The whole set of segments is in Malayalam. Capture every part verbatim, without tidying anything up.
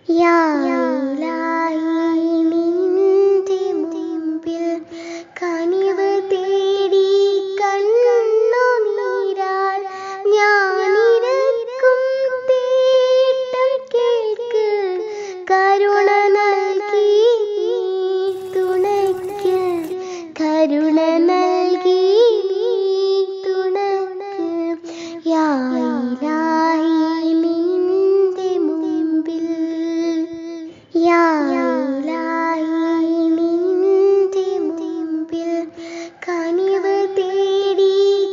യാ ഇലാഹി നിന്റെ മുമ്പിൽ കനിവ് തേടി കണ്ണുനീരാൽ ഞാനിരക്കും തേട്ടം കേൾക്ക് കരുണ നൽകി തുണയ്ക്ക് കരുണ നൽകി തുണയ്ക്ക് യാ ഇലാഹി നിന്റെ മുമ്പിൽ യാ ഇലാഹി നിന്റെ മുമ്പിൽ കനിവ് തേടി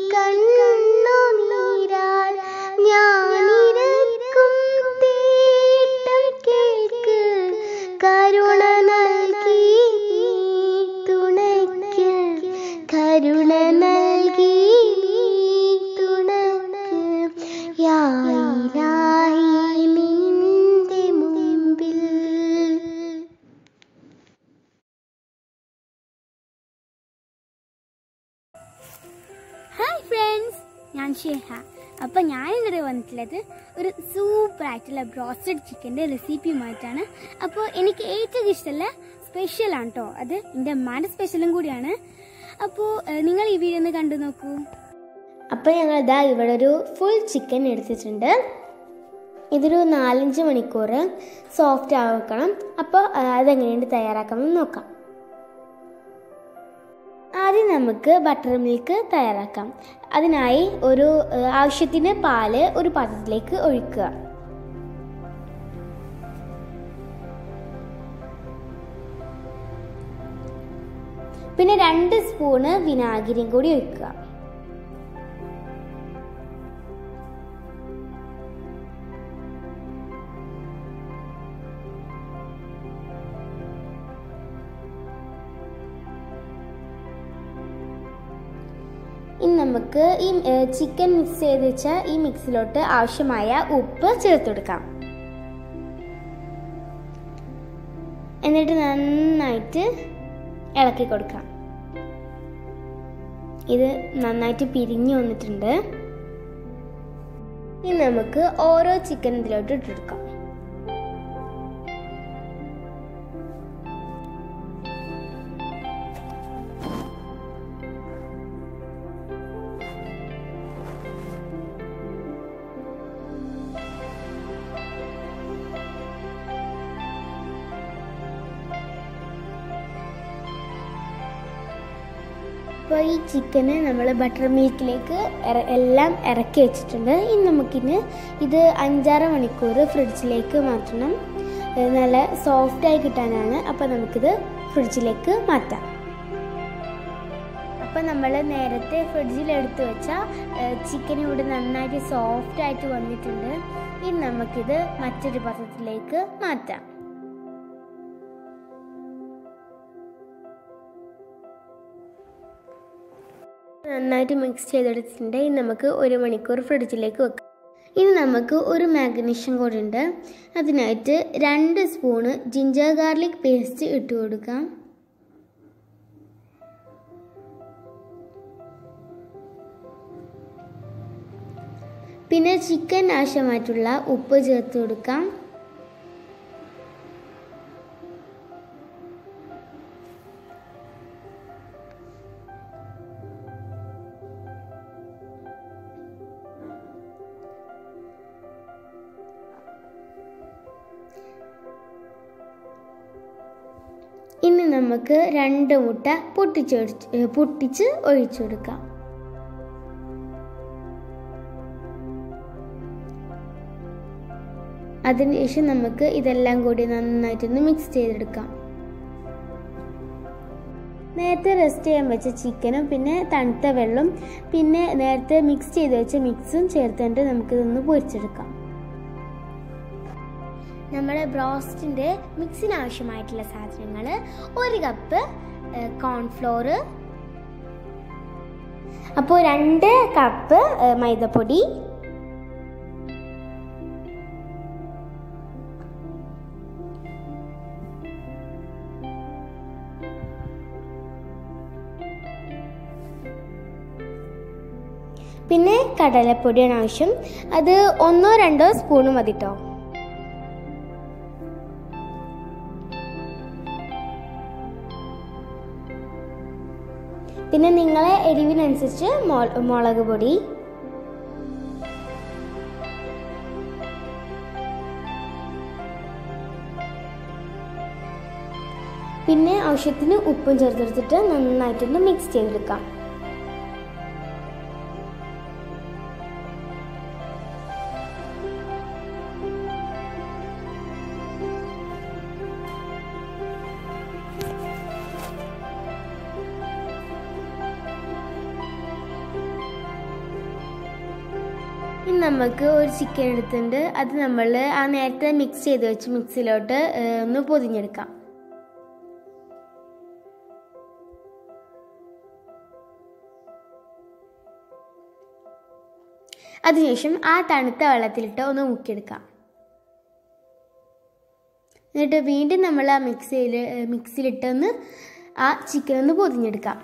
കണ്ണുനീരാൽ ഞാനിരക്കും തേട്ടം കേൾക്ക് കരുണ നൽകി തുണയ്ക്ക് കരുണ നൽകി തുണയ്ക്ക് യാ ഇലാഹി നിന്റെ മുമ്പിൽ. ഹായ് ഫ്രണ്ട്സ്, ഞാൻ ഷെഹ. അപ്പോൾ ഞാൻ ഇന്നലെ വന്നിട്ടുള്ളത് ഒരു സൂപ്പറായിട്ടുള്ള ബ്രോസ്റ്റഡ് ചിക്കൻ്റെ റെസിപ്പിയുമായിട്ടാണ്. അപ്പോൾ എനിക്ക് ഏറ്റവും ഇഷ്ടമുള്ള സ്പെഷ്യലാണ് കേട്ടോ അത്. എൻ്റെ അമ്മയുടെ സ്പെഷ്യലും കൂടിയാണ്. അപ്പോൾ നിങ്ങൾ ഈ വീഡിയോ ഒന്ന് കണ്ടു നോക്കൂ. അപ്പോൾ ഞങ്ങൾ ഇതാ ഇവിടെ ഒരു ഫുൾ ചിക്കൻ എടുത്തിട്ടുണ്ട്. ഇതൊരു നാലഞ്ച് മണിക്കൂർ സോഫ്റ്റ് ആക്കണം. അപ്പോൾ അതെങ്ങനെയുണ്ട് തയ്യാറാക്കാമെന്ന് നോക്കാം. ആദ്യം നമുക്ക് ബട്ടർ മിൽക്ക് തയ്യാറാക്കാം. അതിനായി ഒരു ആവശ്യത്തിന് പാല് ഒരു പാത്രത്തിലേക്ക് ഒഴിക്കുക. പിന്നെ രണ്ട് സ്പൂണ് വിനാഗിരിയും കൂടി ഒഴിക്കുക. ഇനി നമുക്ക് ഈ ചിക്കൻ മിക്സ് ചെയ്ത് വെച്ച ഈ മിക്സിലോട്ട് ആവശ്യമായ ഉപ്പ് ചേർത്ത് കൊടുക്കാം. എന്നിട്ട് നന്നായിട്ട് ഇളക്കി കൊടുക്കാം. ഇത് നന്നായിട്ട് പിരിഞ്ഞു വന്നിട്ടുണ്ട്. ഇനി നമുക്ക് ഓരോ ചിക്കൻ ഇതിലോട്ട് ഇട്ടെടുക്കാം. അപ്പോൾ ഈ ചിക്കന് നമ്മൾ ബട്ടർ മിൽക്കിലേക്ക് എല്ലാം ഇറക്കി വെച്ചിട്ടുണ്ട്. ഇനി നമുക്കിന് ഇത് അഞ്ചാറ് മണിക്കൂർ ഫ്രിഡ്ജിലേക്ക് മാറ്റണം. നല്ല സോഫ്റ്റായി കിട്ടാനാണ്. അപ്പോൾ നമുക്കിത് ഫ്രിഡ്ജിലേക്ക് മാറ്റാം. അപ്പോൾ നമ്മൾ നേരത്തെ ഫ്രിഡ്ജിൽ എടുത്ത് വെച്ച ചിക്കൻ ഇവിടെ നന്നായിട്ട് സോഫ്റ്റായിട്ട് വന്നിട്ടുണ്ട്. ഇനി നമുക്കിത് മറ്റൊരു പാത്രത്തിലേക്ക് മാറ്റാം. നന്നായിട്ട് മിക്സ് ചെയ്തെടുത്തിട്ടുണ്ട്. ഇനി നമുക്ക് ഒരു മണിക്കൂർ ഫ്രിഡ്ജിലേക്ക് വെക്കാം. ഇനി നമുക്ക് ഒരു മാഗ്നീഷൻ കൂടി ഉണ്ട്. അതിനായിട്ട് രണ്ട് സ്പൂണ് ജിഞ്ചർ ഗാർലിക് പേസ്റ്റ് ഇട്ട് കൊടുക്കാം. പിന്നെ ചിക്കൻ ആവശ്യമായിട്ടുള്ള ഉപ്പ് ചേർത്ത് കൊടുക്കാം. ഇനി നമുക്ക് രണ്ട് മുട്ട പൊട്ടിച്ച് പൊട്ടിച്ച് ഒഴിച്ചു കൊടുക്കാം. അതിനുശേഷം നമുക്ക് ഇതെല്ലാം കൂടി നന്നായിട്ടൊന്ന് മിക്സ് ചെയ്തെടുക്കാം. നേരത്തെ റെസ്റ്റ് ചെയ്യാൻ വെച്ച ചിക്കനും പിന്നെ തണുത്ത വെള്ളം പിന്നെ നേരത്തെ മിക്സ് ചെയ്ത് വെച്ച മിക്സും ചേർത്തിട്ട് നമുക്കിതൊന്ന് പൊരിച്ചെടുക്കാം. നമ്മുടെ ബ്രോസ്റ്റിൻ്റെ മിക്സിന് ആവശ്യമായിട്ടുള്ള സാധനങ്ങൾ ഒരു കപ്പ് കോൺഫ്ലോർ, അപ്പോൾ രണ്ട് കപ്പ് മൈദപ്പൊടി, പിന്നെ കടലപ്പൊടിയാണ് ആവശ്യം. അത് ഒന്നോ രണ്ടോ സ്പൂൺ മതി കേട്ടോ. പിന്നെ നിങ്ങളെ എരിവിനനുസരിച്ച് മുളക് പൊടി, പിന്നെ ആവശ്യത്തിന് ഉപ്പും ചേർത്തെടുത്തിട്ട് നന്നായിട്ടൊന്ന് മിക്സ് ചെയ്തെടുക്കാം. ഇനി നമുക്ക് ഒരു ചിക്കൻ എടുത്തിട്ടുണ്ട്. അത് നമ്മൾ ആ നേരത്തെ മിക്സ് ചെയ്ത് വെച്ച് മിക്സിയിലോട്ട് ഒന്ന് പൊതിഞ്ഞെടുക്കാം. അതിനുശേഷം ആ തണുത്ത വെള്ളത്തിലിട്ട് ഒന്ന് മുക്കിയെടുക്കാം. എന്നിട്ട് വീണ്ടും നമ്മൾ ആ മിക്സിയിൽ മിക്സിയിലിട്ടൊന്ന് ആ ചിക്കൻ ഒന്ന് പൊതിഞ്ഞെടുക്കാം.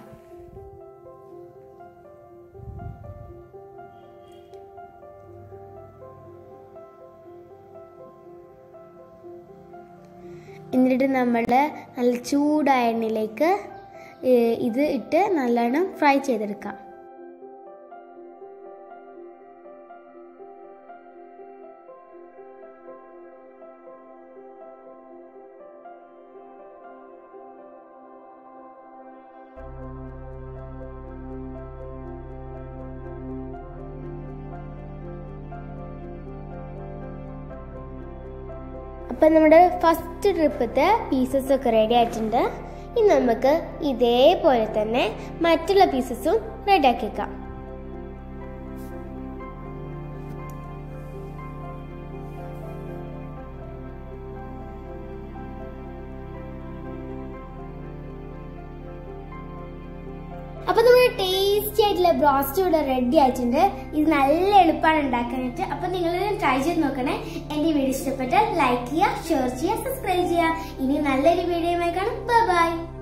എന്നിട്ട് നമ്മൾ നല്ല ചൂടായ എണ്ണയിലേക്ക് ഇത് ഇട്ട് നല്ലോണം ഫ്രൈ ചെയ്തെടുക്കാം. അപ്പം നമ്മുടെ ഫസ്റ്റ് ട്രിപ്പത്തെ പീസസ് ഒക്കെ റെഡി ആയിട്ടുണ്ട്. ഇനി നമുക്ക് ഇതേപോലെ തന്നെ മറ്റുള്ള പീസസും റെഡി ആക്കി വെക്കാം. അപ്പൊ നമ്മുടെ ടേസ്റ്റി ആയിട്ടുള്ള ബ്രോസ്റ്റ് ഇവിടെ റെഡി ആയിട്ടുണ്ട്. ഇത് നല്ല എളുപ്പമാണ് ഉണ്ടാക്കാനായിട്ട്. അപ്പൊ നിങ്ങൾ ട്രൈ ചെയ്ത് നോക്കണേ. എന്റെ വീഡിയോ ഇഷ്ടപ്പെട്ടാൽ ലൈക്ക് ചെയ്യുക, ഷെയർ ചെയ്യുക, സബ്സ്ക്രൈബ് ചെയ്യുക. ഇനി നല്ലൊരു വീഡിയോയുമായി കാണാം. Bye by.